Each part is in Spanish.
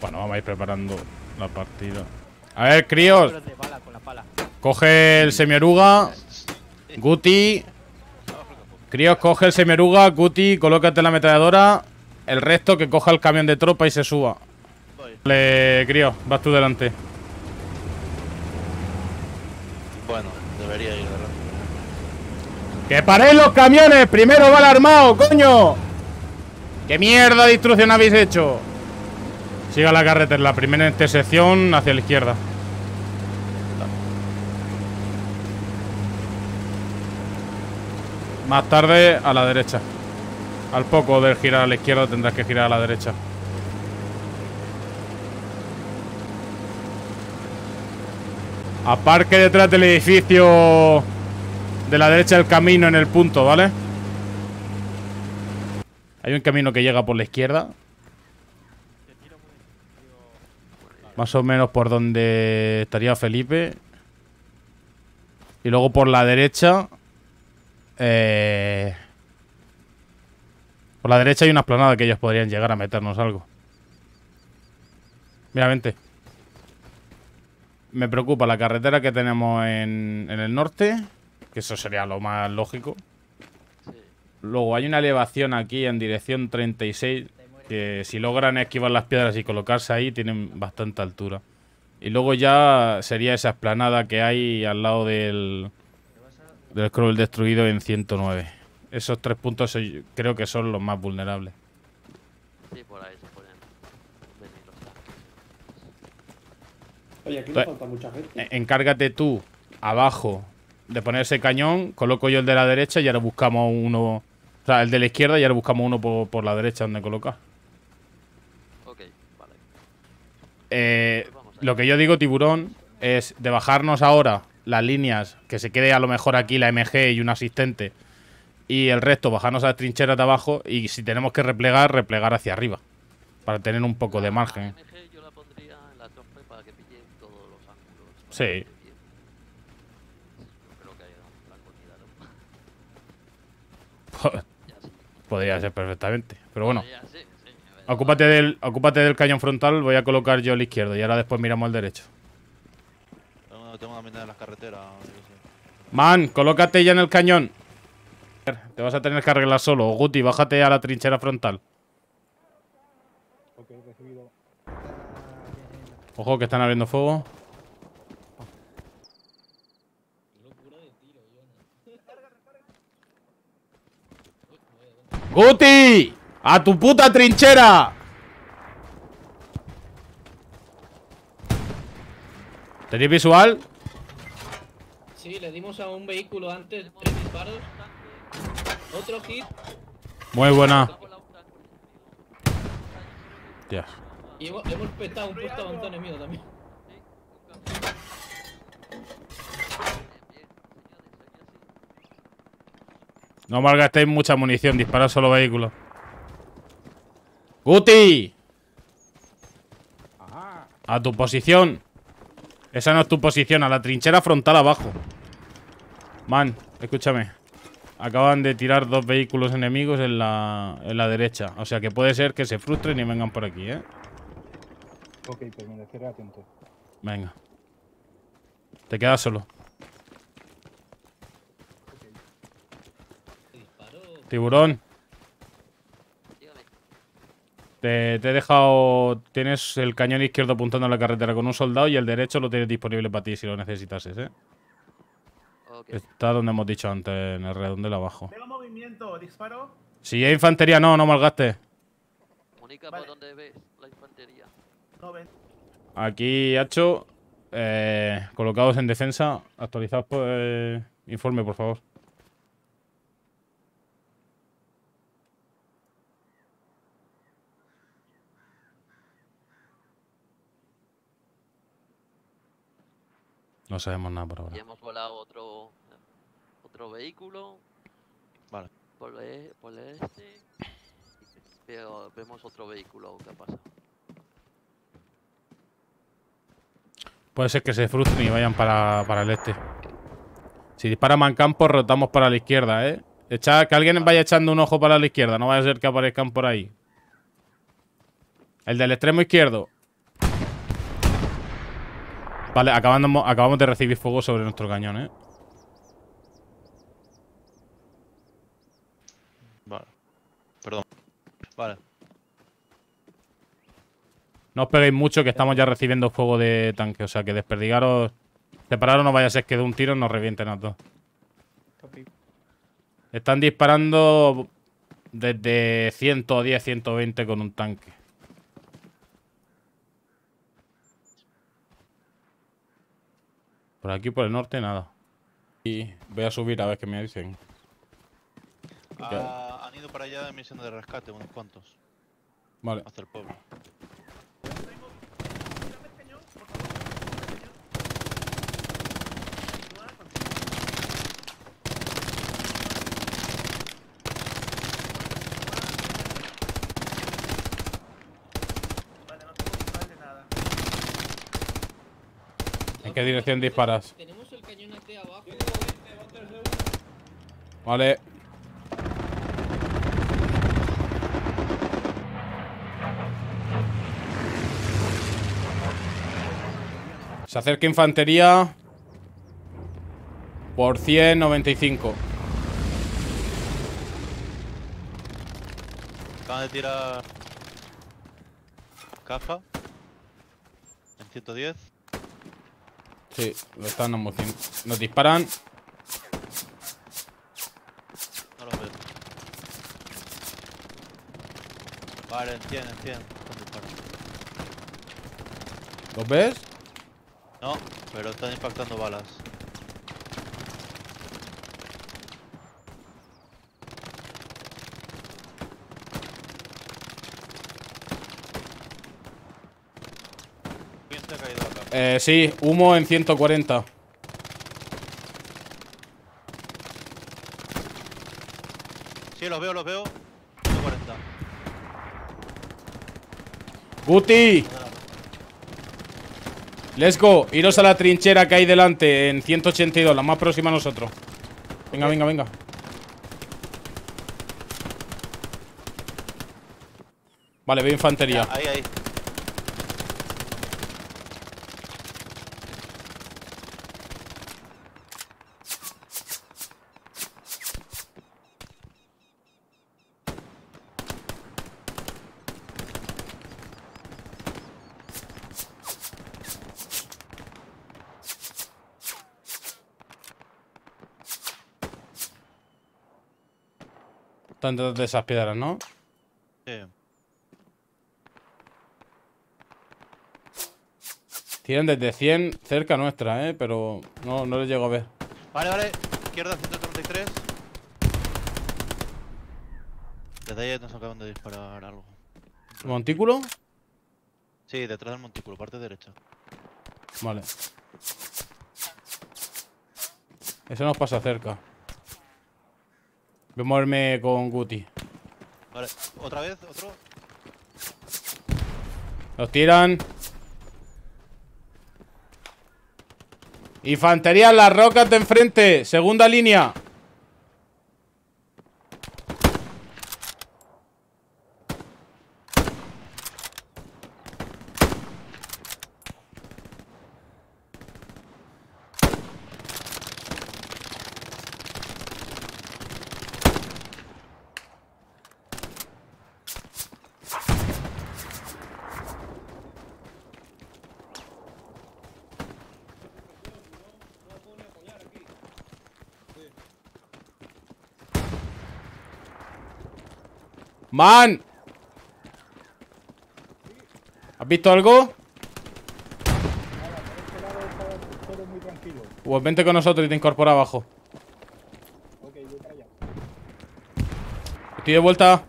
Bueno, vamos a ir preparando la partida. A ver, críos. Coge el semioruga. Guti. Críos, coge el semioruga. Guti, colócate la ametralladora. El resto que coja el camión de tropa y se suba. Vale, críos, vas tú delante. Bueno, debería ir, ¿verdad? ¡Que paréis los camiones! ¡Primero va el armado, coño! ¿Qué mierda de instrucción habéis hecho? Siga la carretera, la primera intersección hacia la izquierda. Más tarde a la derecha. Al poco de girar a la izquierda tendrás que girar a la derecha. Aparque detrás del edificio de la derecha del camino en el punto, ¿vale? Hay un camino que llega por la izquierda. Más o menos por donde estaría Felipe. Y luego por la derecha. Por la derecha hay una explanada que ellos podrían llegar a meternos algo. Mira, vente. Me preocupa la carretera que tenemos en el norte. Que eso sería lo más lógico. Luego hay una elevación aquí en dirección 36. Que si logran esquivar las piedras y colocarse ahí, tienen bastante altura. Y luego ya sería esa explanada que hay al lado del Scroll destruido en 109. Esos 3 puntos creo que son los más vulnerables. Sí, por ahí se pueden venir los tanques. Oye, aquí me falta mucha gente. Encárgate tú, abajo, de poner ese cañón. Coloco yo el de la derecha y ahora buscamos uno. O sea, el de la izquierda y ahora buscamos uno por la derecha donde colocar. Ok, vale. Lo que yo digo, tiburón, es de bajarnos ahora las líneas, que se quede a lo mejor aquí la MG y un asistente, y el resto bajarnos a las trincheras de abajo, y si tenemos que replegar hacia arriba, para tener un poco de margen. La MG yo la pondría en la torre para que pille todos los ángulos. Sí. No creo que haya un francotirador. Podría ser perfectamente, pero bueno. Ya, sí, Ocúpate del cañón frontal, voy a colocar yo el izquierdo y ahora después miramos el derecho. Tengo una mina en las carreteras. Man, colócate ya en el cañón. Te vas a tener que arreglar solo. Guti, bájate a la trinchera frontal. Ok, recibido. Ojo que están abriendo fuego. ¡Guti! ¡A tu puta trinchera! ¿Tenéis visual? Sí, le dimos a un vehículo antes 3 disparos. Otro hit. Muy buena. Dios. Y hemos petado un puesto avanzado enemigo también. No malgastéis mucha munición, disparad solo vehículos. ¡Guti! A tu posición. Esa no es tu posición, a la trinchera frontal abajo. Man, escúchame. Acaban de tirar 2 vehículos enemigos en la derecha. O sea que puede ser que se frustren y vengan por aquí, ¿eh? Ok, permaneceré atento. Venga. Te quedas solo. Tiburón. Te he dejado... Tienes el cañón izquierdo apuntando a la carretera con un soldado y el derecho lo tienes disponible para ti si lo necesitases, ¿eh? Okay. Está donde hemos dicho antes, en el redondel abajo. Veo movimiento, disparo. Si hay infantería, no malgastes. Comunica por donde ves la infantería. No ven. Aquí, Hacho. Colocados en defensa. Actualizados por... informe, por favor. No sabemos nada por ahora. Y hemos volado otro vehículo. Vale. Por el este. Pero vemos otro vehículo. ¿Qué pasa? Puede ser que se frustren y vayan para el este. Si dispara Mancampo, rotamos para la izquierda, ¿eh? Que alguien vaya echando un ojo para la izquierda. No vaya a ser que aparezcan por ahí. El del extremo izquierdo. Vale, acabamos de recibir fuego sobre nuestro cañón, ¿eh? Vale. Perdón. Vale. No os peguéis mucho, que estamos ya recibiendo fuego de tanque. O sea, que desperdigaros. Separaros, no vaya a ser que de un tiro nos revienten a todos. Están disparando desde 110, 120 con un tanque. Por aquí, por el norte, nada. Y voy a subir a ver qué me dicen. Han ido para allá en misión de rescate, unos cuantos. Vale. Hacia el pueblo. Vale, no tengo visual de nada. ¿En qué dirección disparas? Tenemos el cañón aquí abajo. Vale. Se acerca infantería. Por 195. Acaban de tirar caja en 110. Sí, lo están amocinando. Nos disparan. No los veo. Vale, en 100, en 100. Están disparando. ¿Los ves? No, pero están impactando balas. ¿Quién se ha caído acá? Sí, humo en 140. Sí, los veo, los veo. 140. ¡Guti! Let's go. Iros a la trinchera que hay delante en 182, la más próxima a nosotros. Venga, venga, venga. Vale, veo infantería. Ahí, ahí. Están detrás de esas piedras, ¿no? Sí. Tienen desde 100 cerca nuestra, pero no les llego a ver. Vale, vale. Izquierda 133. Desde ahí nos acaban de disparar algo. ¿Montículo? Sí, detrás del montículo, parte derecha. Vale. Eso nos pasa cerca. Voy a moverme con Guti. Vale, otra vez, otro. Los tiran. Infantería en las rocas de enfrente. Segunda línea. ¡Man! ¿Has visto algo? Todo muy tranquilo. Pues vente con nosotros y te incorpora abajo. Ok, voy para allá. Estoy de vuelta.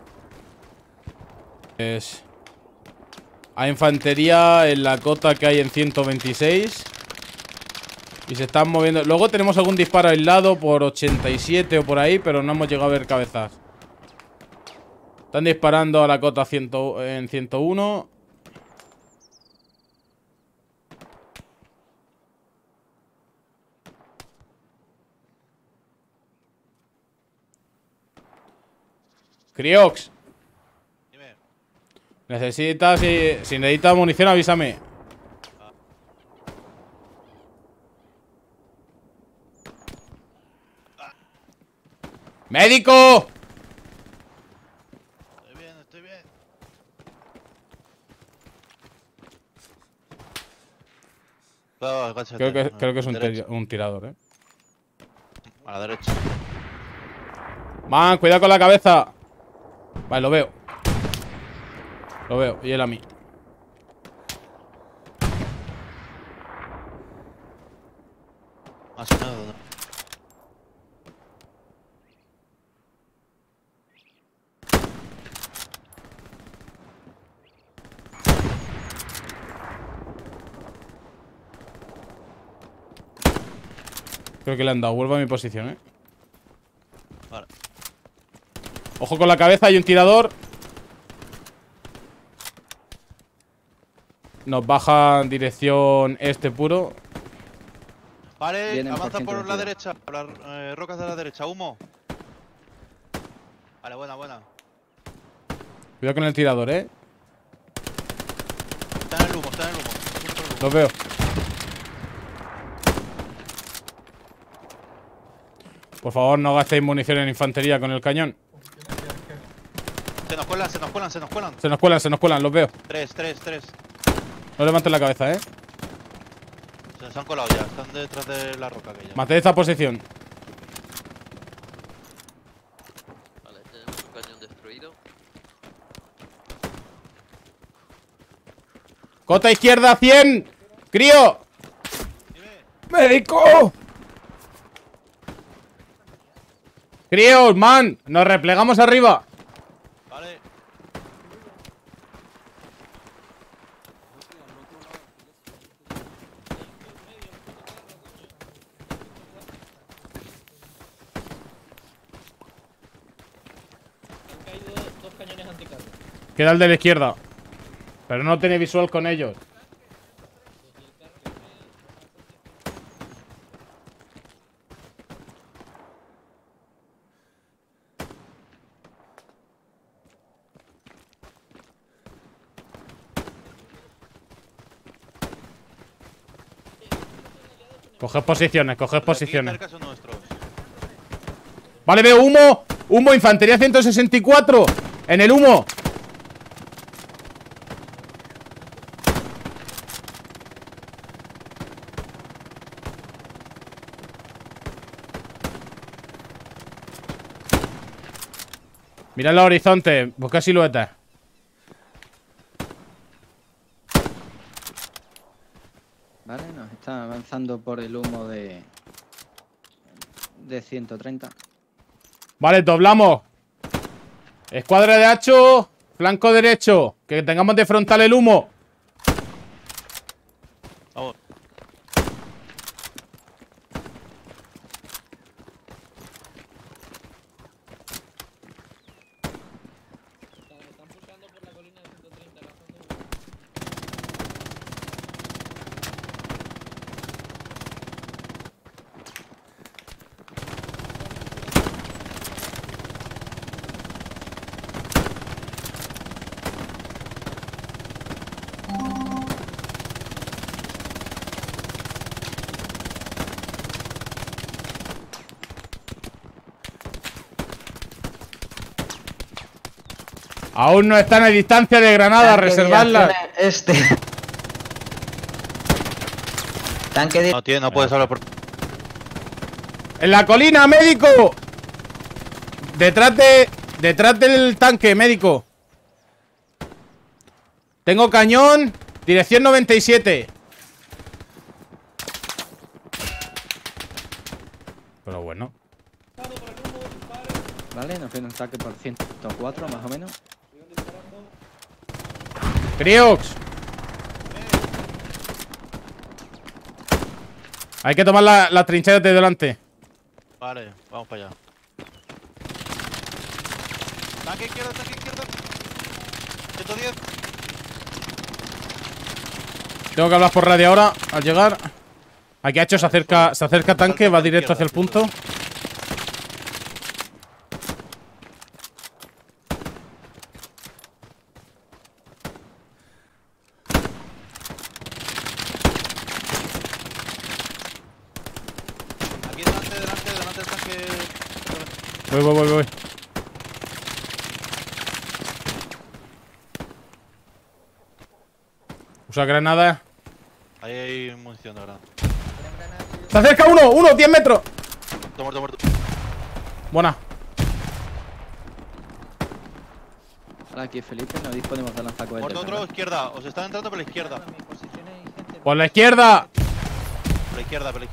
Hay infantería en la cota que hay en 126. Y se están moviendo. Luego tenemos algún disparo aislado por 87 o por ahí, pero no hemos llegado a ver cabezas. Están disparando a la cota en 101. Criox. Dime. Si necesitas munición, avísame. ¡Médico! Estoy bien, estoy bien. Cuidado, agáchate. Creo que es Derecha. un tirador, A la derecha. Man, cuidado con la cabeza. Vale, lo veo. Lo veo, y él a mí. Más o menos. Creo que le han dado. Vuelvo a mi posición, Vale. Ojo con la cabeza, hay un tirador. Nos baja en dirección este puro. Vale, Vienen por avanza por la 122. derecha. Por las rocas de la derecha. Humo. Vale, buena, buena. Cuidado con el tirador, Está en el humo, está en el humo. Viene por el humo. Lo veo. Por favor, no gastéis munición en infantería con el cañón. Se nos cuelan, se nos cuelan, se nos cuelan. Se nos cuelan, los veo. Tres. No levanten la cabeza, Se nos han colado ya. Están detrás de la roca aquella. Mantened esta posición. Vale, tenemos un cañón destruido. Cota izquierda, 100. ¡Crío! ¡Médico! ¡Críos, man! ¡Nos replegamos arriba! Vale. Han caído dos cañones anticarro. Queda el de la izquierda. Pero no tiene visual con ellos. Coged posiciones, coged posiciones. Aquí cerca son nuestros. Vale, veo humo. Humo, infantería 164. En el humo. Mira el horizonte. Busca siluetas. Vale, nos está avanzando por el humo de 130. Vale, doblamos. Escuadra de Hacho. Flanco derecho. Que tengamos de frontal el humo. Vamos. Están pulsando por la colina de 130. lanzando humo. Aún no están a distancia de granada. Reservadla. Este. Tanque de... No, tío, no puedes hablar por. En la colina, médico. Detrás del tanque, médico. Tengo cañón. Dirección 97. Pero bueno. Vale, nos viene un ataque por 104 más o menos. Criox. Hay que tomar las trincheras de delante. Vale, vamos para allá. Tanque izquierda, tanque izquierda. 110. Tengo que hablar por radio ahora al llegar. Aquí Hacho se acerca tanque, va directo hacia el punto. Aquí delante del tanque. Voy. Usa granada. Ahí hay munición de granada. ¡Se acerca uno! 10 metros. Muerto. Buena. Ahora aquí Felipe, no disponemos de lanzacohetes. Muerto otro, ¿verdad? izquierda. Os están entrando por la izquierda. Mi posición hay gente. Por la izquierda. Por la izquierda. Tengo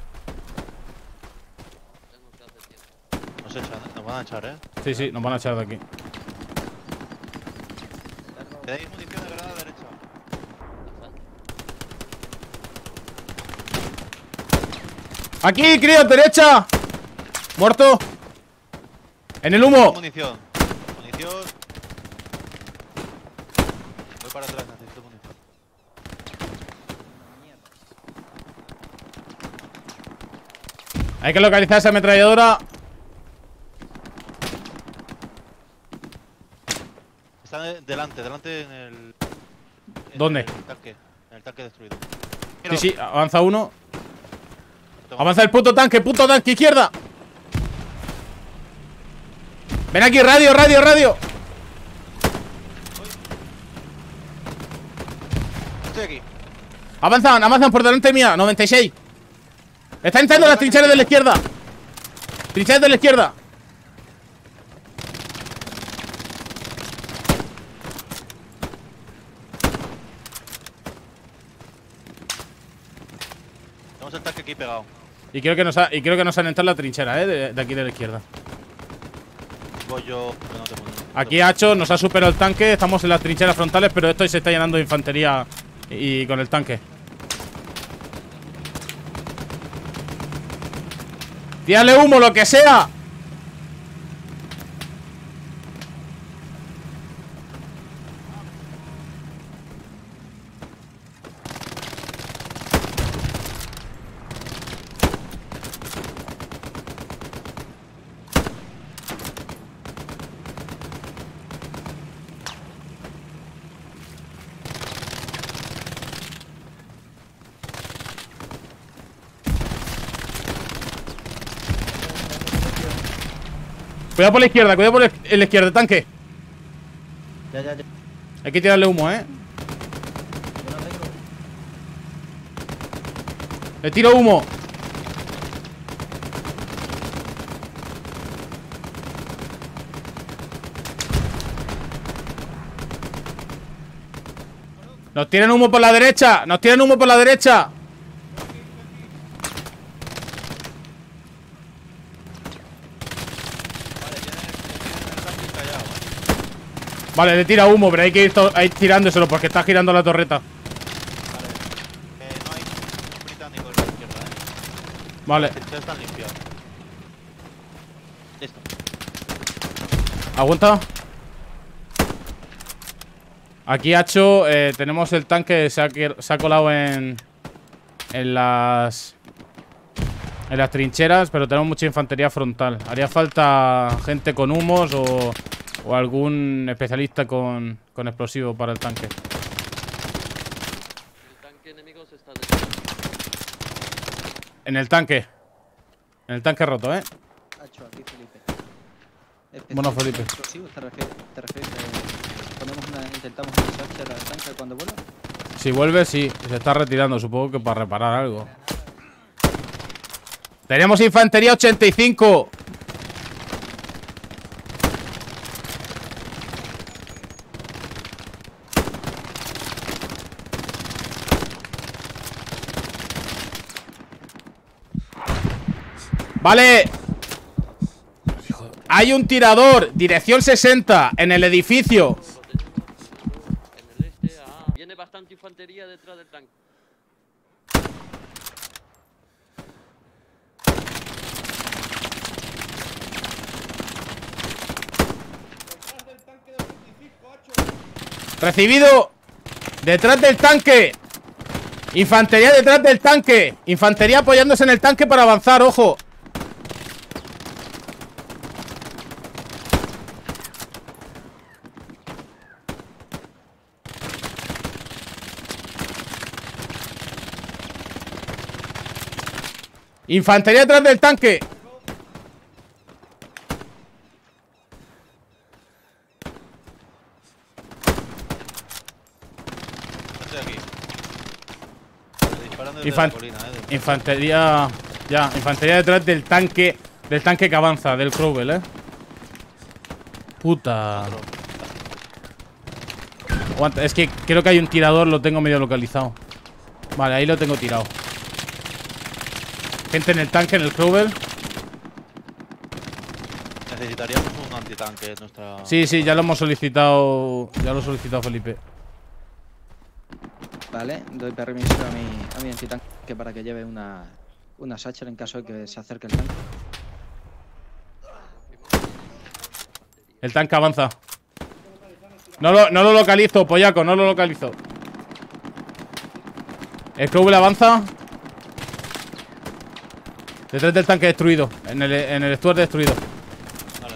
que hacer tiempo. Nos echan, nos van a echar, Sí, nos van a echar de aquí. Tenéis munición de granada derecha. Aquí, críos, derecha. Muerto. En el humo. Munición. Voy para atrás, necesito munición. Hay que localizar esa ametralladora. Está delante en el... ¿Dónde? En el tanque destruido. Sí, avanza uno. Toma. Avanza el puto tanque, izquierda. Ven aquí, radio. Estoy aquí. Avanzan por delante mía, 96. Están entrando las trincheras de la izquierda. Trincheras de la izquierda. Tenemos el tanque aquí pegado. Y creo que nos han entrado la trinchera, de aquí de la izquierda. Voy yo, que no tengo nada. Aquí Hacho nos ha superado el tanque. Estamos en las trincheras frontales, pero esto se está llenando de infantería y con el tanque. ¡Tírale humo, lo que sea! Cuidado por la izquierda, la izquierda, tanque. Ya. Hay que tirarle humo, Yo no tengo. Le tiro humo. Nos tiran humo por la derecha. Vale, le tira humo, pero hay que ir tirándoselo porque está girando la torreta. No hay un británico en la izquierda, Vale, Ya están limpiados. Listo. aguanta. Aquí, Hacho, tenemos el tanque. Se ha colado en las trincheras, pero tenemos mucha infantería frontal. Haría falta gente con humos o algún especialista con explosivo para el tanque. El tanque enemigo se está destruyendo. En el tanque roto, Hacho, aquí Felipe. Bueno, Felipe. ¿Explosivos te refieres? Intentamos un charger al tanque cuando vuelva. Si vuelve, sí. Se está retirando, supongo que para reparar algo. Tenemos infantería 85. Vale. Hay un tirador, dirección 60, en el edificio. En el este, viene bastante infantería detrás del tanque. Recibido. Detrás del tanque. Infantería detrás del tanque. Infantería apoyándose en el tanque para avanzar, ojo. Infantería detrás del tanque. de aquí. Me disparan desde Infan- la colina, Infantería. Ya, infantería detrás del tanque. Del tanque que avanza, del Crowell, Puta. Otro. Aguanta, es que creo que hay un tirador, lo tengo medio localizado. Vale, ahí lo tengo tirado. Gente en el tanque, en el Crowell. Necesitaríamos un antitanque en nuestra... Sí, sí, ya lo hemos solicitado. Ya lo he solicitado, Felipe. Vale, doy permiso a mi antitanque para que lleve una satchel en caso de que se acerque el tanque. El tanque avanza. No lo localizo, pollaco, no lo localizo. El Crowell avanza. Detrás del tanque destruido. En el Stuart destruido. Vale.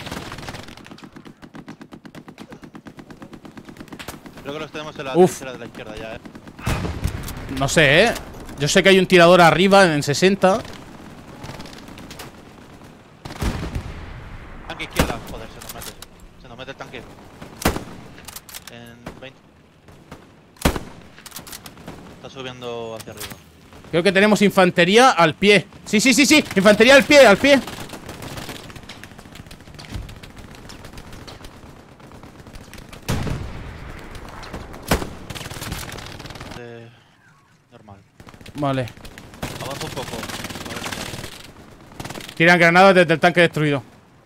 Creo que los tenemos en la Uf. trinchera de la izquierda ya, No sé, Yo sé que hay un tirador arriba en 60. Tanque izquierda, joder, se nos mete. Se nos mete el tanque. En 20. Está subiendo hacia arriba. Creo que tenemos infantería al pie. Sí, sí, sí, sí. Infantería al pie, al pie. Normal. Vale. Avanza un poco. Tiran granadas desde el tanque destruido.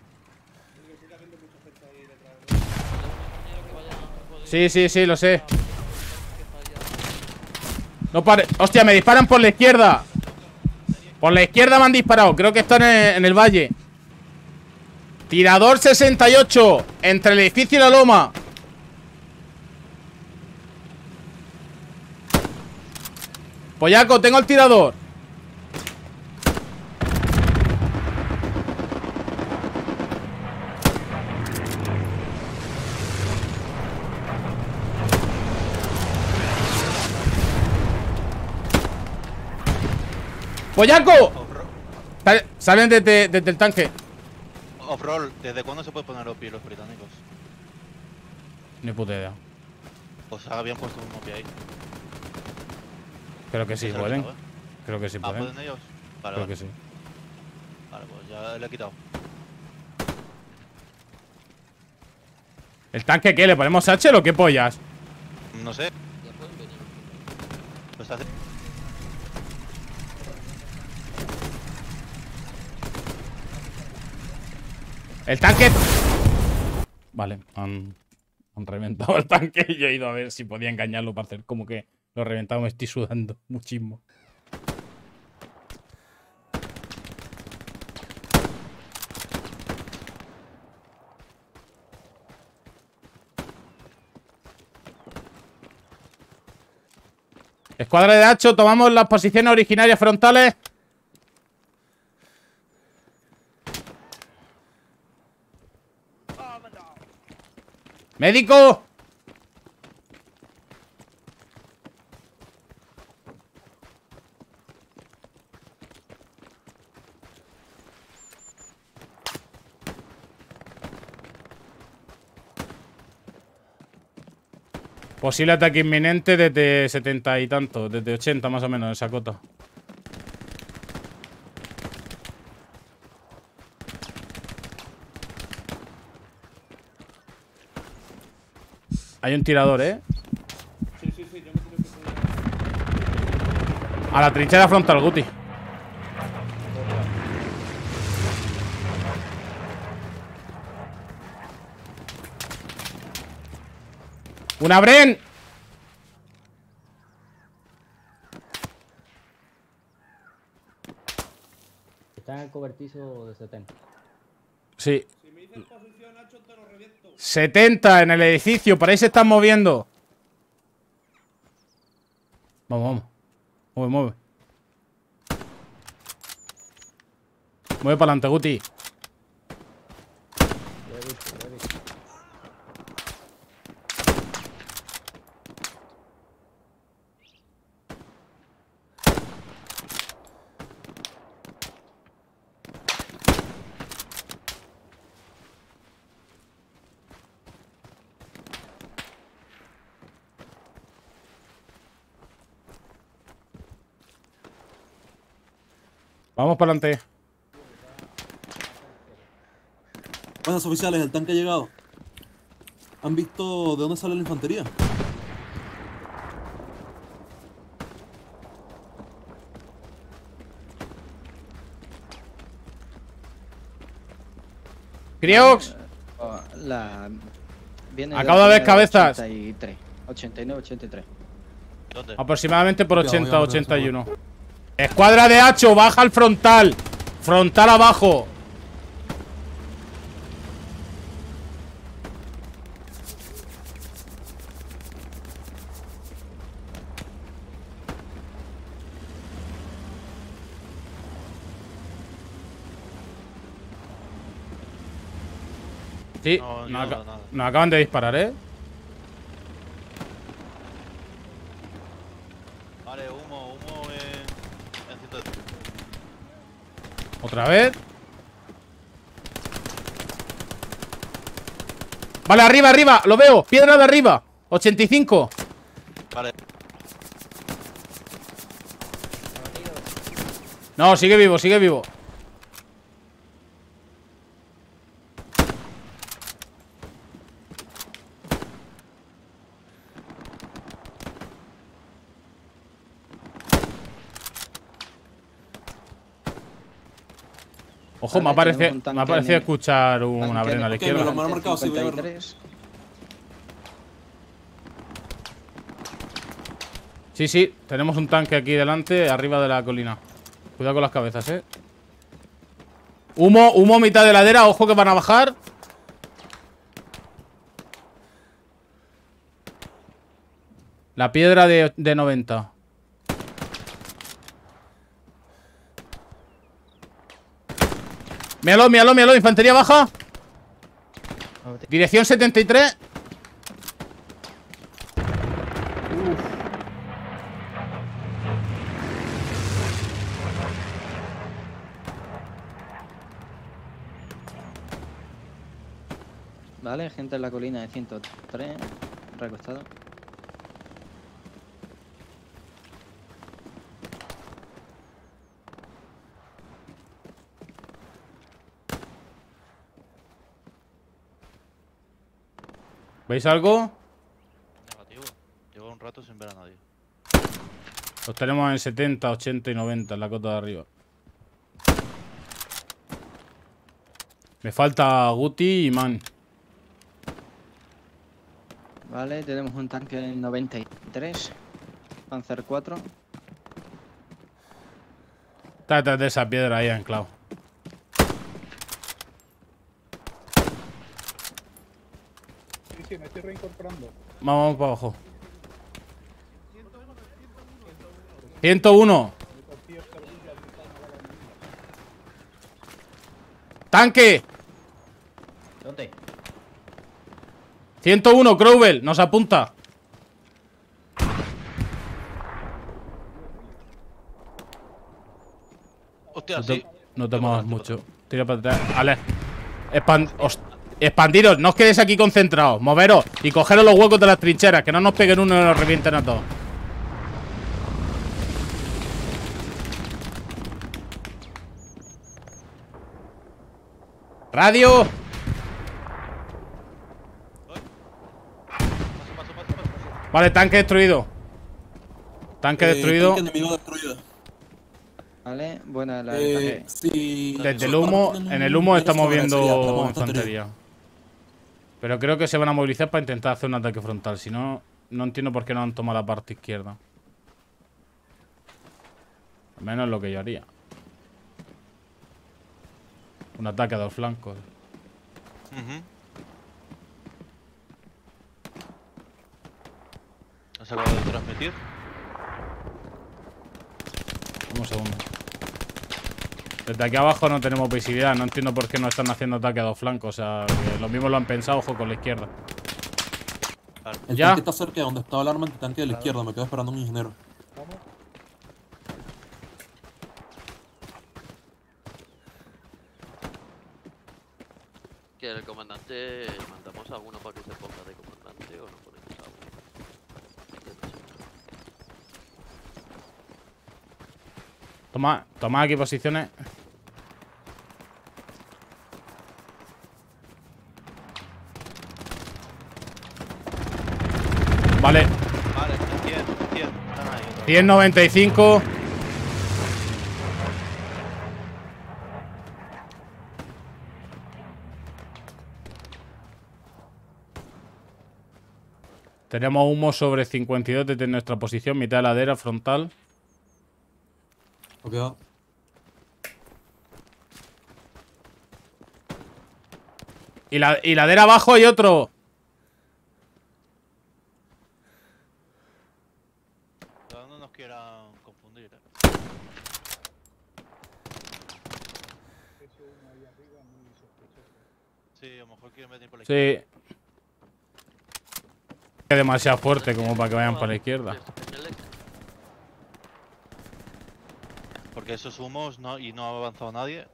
Sí, sí, sí, lo sé. No pare. ¡Hostia! Me disparan por la izquierda. Por la izquierda me han disparado. Creo que están en el valle. Tirador 68. Entre el edificio y la loma. Pollaco, tengo el tirador. ¡Pollaco! Salen desde el tanque. Off-roll, ¿desde cuándo se puede poner OPI los británicos? Ni puta idea. Pues habían puesto un OPI ahí. Creo que sí Se lo he pueden. quitado, Creo que sí Ah, pueden. ¿pueden ellos? Vale, Creo vale. que sí. Vale, pues ya le he quitado. ¿El tanque qué? ¿Le ponemos H o qué pollas? No sé. Ya pueden venir. Pues hace... El tanque. Vale, han reventado el tanque y yo he ido a ver si podía engañarlo para hacer como que lo he reventado. Me estoy sudando muchísimo. Escuadra de Hacho, tomamos las posiciones originarias frontales. ¡Médico! Posible ataque inminente desde 70 y tanto, desde 80 más o menos, esa cota. Hay un tirador, ¿eh? Sí, sí, sí, yo me creo que soy... A la trinchera frontal, Guti. ¡Una Bren! Está en el cobertizo de 70. Sí. Si me dices posición, Nacho, te lo reviento. 70 en el edificio, por ahí se están moviendo. Vamos, vamos. Mueve, mueve. Mueve para adelante, Guti. Lo he visto, lo he visto. Vamos para adelante. Buenas oficiales, el tanque ha llegado. ¿Han visto de dónde sale la infantería? Criox. Viene Acabo de ver cabezas. 83, 89, 83. ¿Dónde? Aproximadamente por Cuidado, 80, ya, 81. Escuadra de Hacho, baja al frontal. Frontal abajo. Sí, No, yo nos, no, nada. nos acaban de disparar, ¿eh? Vale, humo en 103. Otra vez. Vale, arriba, arriba, lo veo. Piedra de arriba. 85. Vale. No, sigue vivo, sigue vivo. Ojo, Vale, me ha parecido, tenemos un tanque me ha parecido en- escuchar una tanque brena a la en- izquierda. me lo han marcado, sí, voy a verlo. 53. Sí, sí, tenemos un tanque aquí delante, arriba de la colina. Cuidado con las cabezas, Humo, humo, mitad de ladera, ojo que van a bajar. La piedra de 90. Míralo, míralo, míralo, infantería baja. Dirección 73. Vale, gente en la colina de 103. Recostado. ¿Veis algo? Negativo. Llevo un rato sin ver a nadie. Los tenemos en 70, 80 y 90 en la cota de arriba. Me falta Guti y Man. Vale, tenemos un tanque en 93. Panzer 4. Está detrás de esa piedra ahí anclado. Sí, sí, me estoy reincorporando. Vamos para abajo. 101. ¡Tanque! ¿Dónde? 101, Crowell, nos apunta. Hostia, No sí. te, no te muevas mucho. Tira para atrás. Ale. Expandiros, no os quedéis aquí concentrados. Moveros y cogeros los huecos de las trincheras. Que no nos peguen uno y nos revienten a todos. Radio. Paso. Vale, tanque destruido. Tanque destruido. Tanque enemigo destruido. Vale, buena la Sí. Desde el humo, en el humo estamos viendo tenemos infantería. Pero creo que se van a movilizar para intentar hacer un ataque frontal. Si no, no entiendo por qué no han tomado la parte izquierda. Al menos es lo que yo haría. Un ataque a dos flancos. ¿Has acabado de transmitir? Un segundo. Desde aquí abajo no tenemos visibilidad. No entiendo por qué no están haciendo ataque a dos flancos. O sea, que lo mismo lo han pensado, ojo, con la izquierda. El Ya. tanque está cerca de donde estaba el arma antitanque de la izquierda. Me quedo esperando un ingeniero. Que el comandante, mandamos a alguno para que se ponga de comandante o no ponemos a uno. Toma aquí posiciones. Vale. Vale, 100. Están ahí. 195. Tenemos humo sobre 52 desde nuestra posición, mitad de ladera frontal. Ok, va. Y ladera abajo hay otro. No nos quieran confundir. Sí, a lo mejor quieren venir por la izquierda. Sí. Es demasiado fuerte como para que vayan por la izquierda. Porque esos humos y no ha avanzado nadie.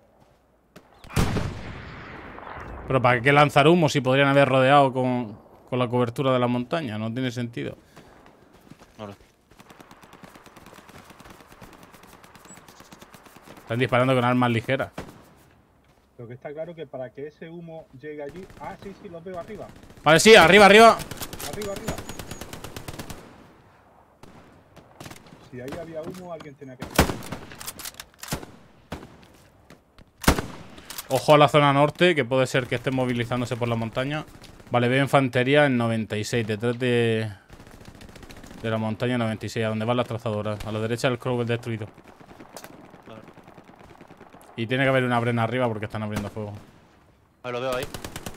Pero ¿para qué lanzar humo si podrían haber rodeado con la cobertura de la montaña? No tiene sentido. Vale. Están disparando con armas ligeras. Lo que está claro que para que ese humo llegue allí... Ah, sí, los veo arriba. Vale, sí, arriba. Arriba. Si ahí había humo, alguien tenía que... Ojo a la zona norte, que puede ser que esté movilizándose por la montaña. Vale, veo infantería en 96, detrás de la montaña 96, a donde van las trazadoras. A la derecha el Crowell destruido. Vale. Y tiene que haber una brena arriba porque están abriendo fuego. Ahí lo veo ahí.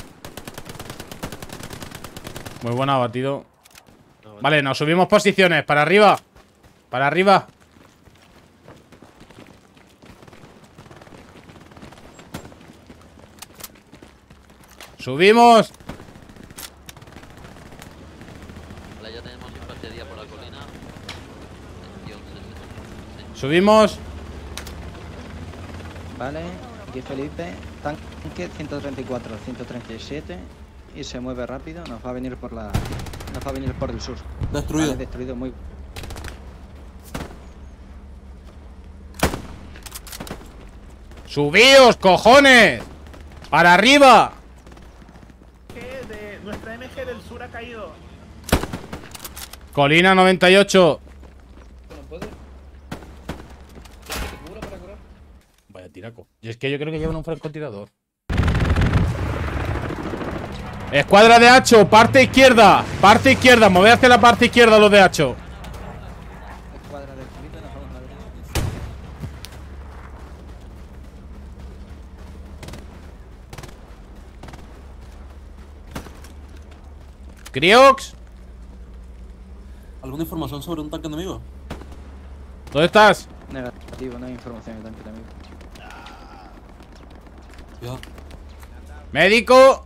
Muy buena, abatido. Vale, nos subimos posiciones. Para arriba. Para arriba. ¡Subimos! Vale, ya tenemos infantería por la colina. ¡Subimos! Vale, aquí Felipe. Tanque 134, 137. Y se mueve rápido. Nos va a venir por el sur. Destruido. Vale, destruido, muy... ¡Subíos, cojones! ¡Para arriba! Nuestra MG del sur ha caído. Colina 98. ¿No puede? ¿Se cura para curar? Vaya tiraco. Y es que yo creo que llevan un francotirador. Escuadra de Hacho, parte izquierda. Parte izquierda, mover hacia la parte izquierda los de Hacho. Escuadra de Felipe, nos vamos a la derecha. Criox, ¿Alguna información sobre un tanque enemigo? ¿dónde estás? Negativo, no hay información de tanque enemigo. Ya. Médico.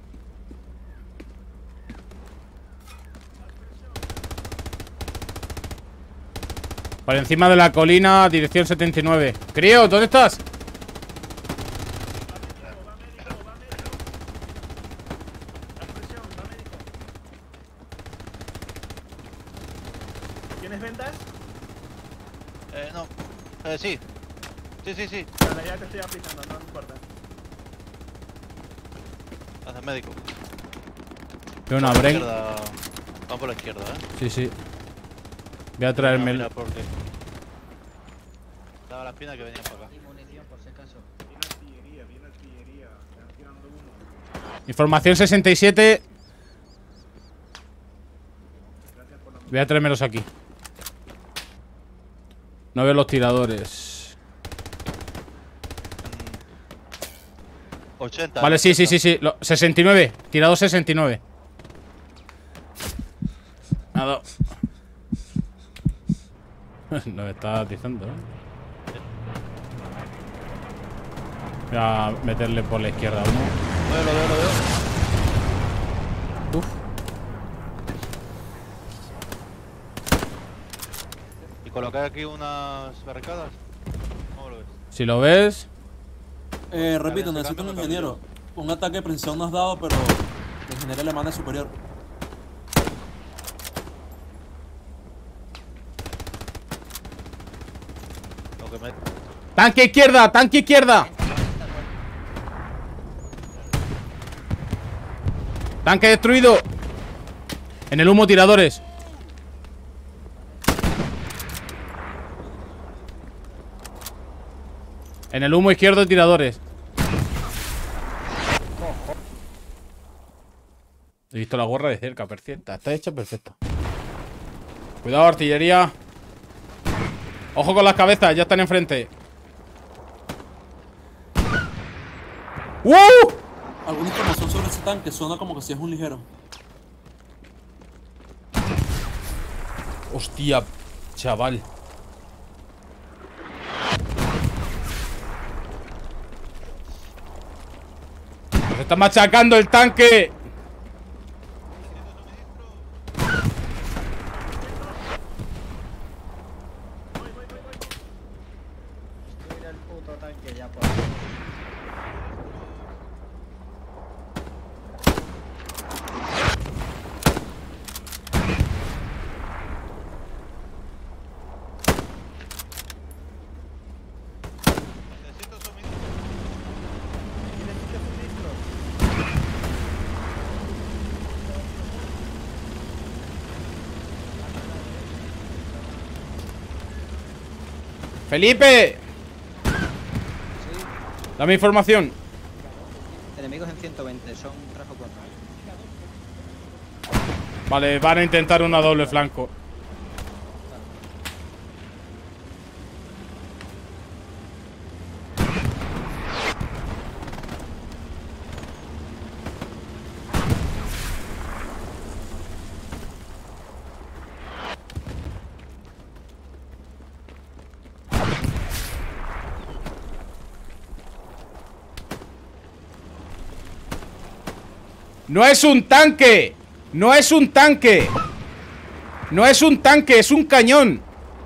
Por encima de la colina, dirección 79. Crío, ¿dónde estás? ¿Tienes vendas? No. Sí. Sí. Vale, ya te estoy aplicando, no importa. Hace médico. Veo una Vamos por la bren. izquierda. Vamos por la izquierda, Sí. Voy a traerme Mira, el... porque... Daba la espina que venían para acá. Y munición, por si acaso. Viene artillería. Están tirando uno. Información 67. Voy a traérmelos aquí. No veo los tiradores. 80. Vale, sí. 69. Tirado 69. Nada. Nos está atizando, ¿eh? Voy a meterle por la izquierda uno. Lo veo. Uf. Y colocar aquí unas barricadas. ¿Cómo lo ves? Si lo ves. Repito, necesito un ingeniero. Un ataque de precisión nos has dado, pero la ingeniería alemana es superior. Lo que me... ¡Tanque izquierda! ¡Tanque izquierda! ¡Tanque destruido! En el humo, tiradores. En el humo izquierdo, tiradores. He visto la gorra de cerca, perfecta. Está hecha perfecta. Cuidado, artillería. Ojo con las cabezas, ya están enfrente. ¿Alguna información sobre ese tanque? Suena como que si es un ligero. Hostia, chaval. ¡Nos está machacando el tanque! Mira el puto tanque ya por Necesito suministro. ¡Felipe! Dame información. Enemigos en 120, son 3 o 4. Vale, van a intentar una doble flanco. ¡No es un tanque! ¡No es un tanque! ¡No es un tanque! ¡Es un cañón!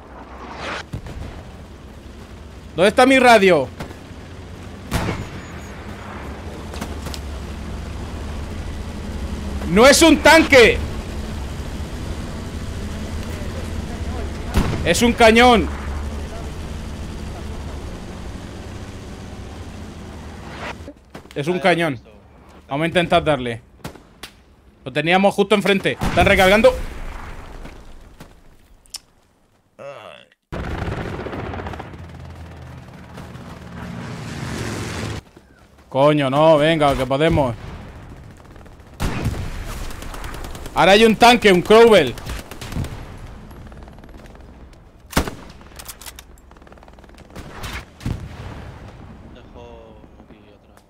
¿Dónde está mi radio? ¡No es un tanque! ¡Es un cañón! Es un cañón. Vamos a intentar darle. Lo teníamos justo enfrente. Están recargando. Coño, no, venga, que podemos. Ahora hay un tanque, un Crowell. Dejo aquí otra.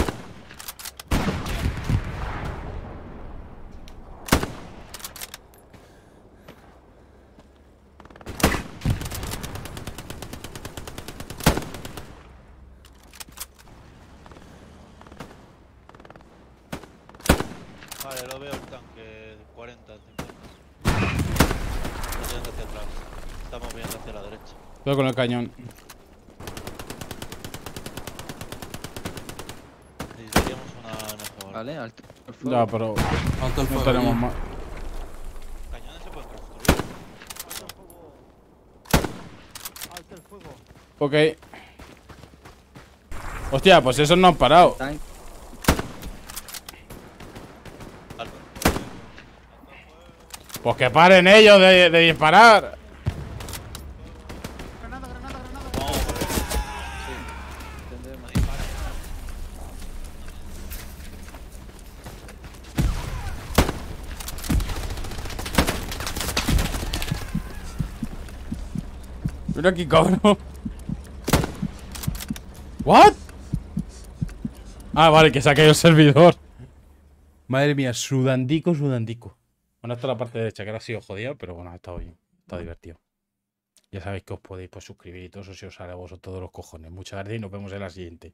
Vale, lo veo el tanque 40, 50. Está yendo hacia atrás. Está moviendo hacia la derecha. Cuidado con el cañón. Necesitaríamos una NG. Vale, alto el fuego. Ya, pero Alto el no fuego. tenemos más. Cañones se pueden construir. Ok. Hostia, pues esos no han parado. Tanque. Alto. Pues que paren ellos de disparar. Entendemos. Mira aquí, cabrón. ¿What? Ah, vale, que se ha caído el servidor. Madre mía, sudandico, sudandico. Bueno, esta es la parte derecha, que ahora ha sido jodida, pero bueno, ha estado bien. Está divertido. Ya sabéis que os podéis pues, suscribir y todo eso si os sale a vosotros los cojones. Muchas gracias y nos vemos en la siguiente.